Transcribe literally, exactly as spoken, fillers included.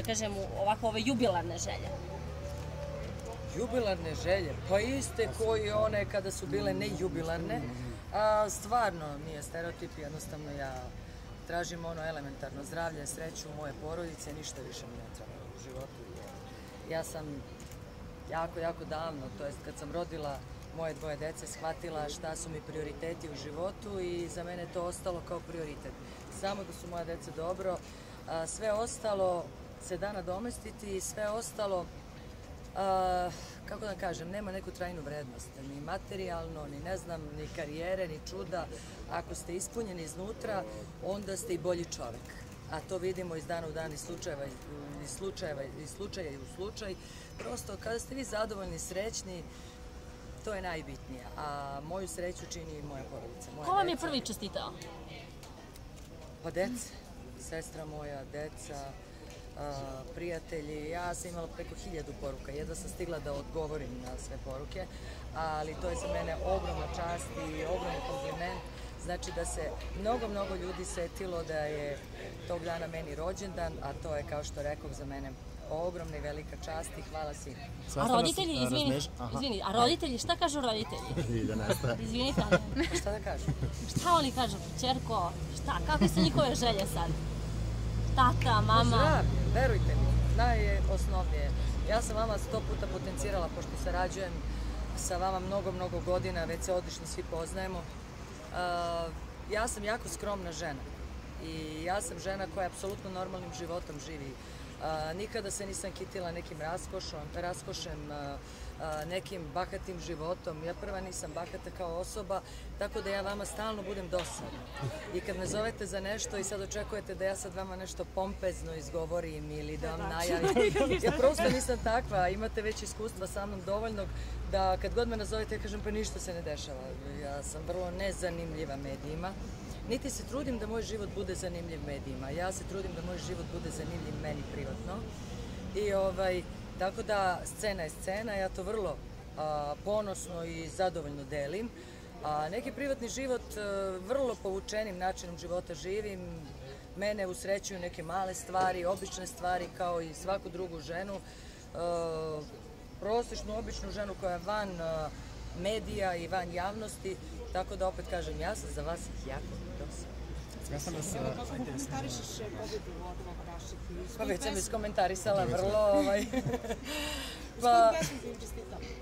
kažem, ovako ove jubilarne želje? Jubilarne želje? Pa iste koji one kada su bile nejubilarne. A stvarno nije stereotip, jednostavno ja tražim ono elementarno zdravlje, sreću moje porodice, ništa više mi ne treba u životu. Ja sam jako, jako davno, to jest kad sam rodila moje dvoje dece, shvatila šta su mi prioriteti u životu i za mene to ostalo kao prioritet. Samo da su moja deca dobro, sve ostalo se da nadomestiti i sve ostalo, kako da kažem, nema neku trajnu vrednost, ni materijalno, ni ne znam, ni karijere, ni čuda. Ako ste ispunjeni iznutra, onda ste i bolji čovek. A to vidimo iz dana u dan, iz slučajeva, iz slučajeva, iz slučaja i u slučaj. Prosto, kada ste vi zadovoljni, srećni, to je najbitnije. A moju sreću čini moja porodica. Ko vam je prvi čestitao? Pa deca, sestra moja, deca, prijatelji. Ja sam imala preko hiljadu poruka, jedva sam stigla da odgovorim na sve poruke, ali to je za mene ogromna čast i ogromni kompliment. Znači da se mnogo, mnogo ljudi setilo da je tog dana meni rođendan, a to je, kao što rekao, za mene ogromna i velika čast i hvala svima. A roditelji, izvini, izvini, a roditelji, šta kažu roditelji? Izvinite, ali... Šta da kažu? Šta oni kažu? Čerko, šta? Kakve su njihove želje sad? Tata, mama? Zdravlje, verujte mi, najosnovnije. Ja sam vama sto puta potencirala, pošto sarađujem sa vama mnogo, mnogo godina, već se odlično svi poznajemo. Ja sam jako skromna žena i ja sam žena koja apsolutno normalnim životom živi. Nikada se nisam kitila nekim raskošem, nekim bahatim životom. Ja prva nisam bahata kao osoba, tako da ja vama stalno budem dosadna. I kad me zovete za nešto i sad očekujete da ja sad vama nešto pompezno izgovorim ili da vam najavim, ja prosto nisam takva. Imate već iskustva sa mnom dovoljnog da kad god me nazovete ja kažem pa ništa se ne dešava. Ja sam vrlo nezanimljiva medijima. Niti se trudim da moj život bude zanimljiv medijima. Ja se trudim da moj život bude zanimljiv meni privatno. I ovaj, tako da scena je scena, ja to vrlo ponosno i zadovoljno delim. A neki privatni život vrlo povučenim načinom života živim. Mene usrećuju neke male stvari, obične stvari kao i svaku drugu ženu. Prosječnu, običnu ženu koja je van medija i van javnosti. Tako da opet kažem, ja sam za vas jako dosadna. Kako komentarišeš pobedu od ovog naših? Pa već sam iskomentarisala vrlo... S kojim pesmom ti im čestitam?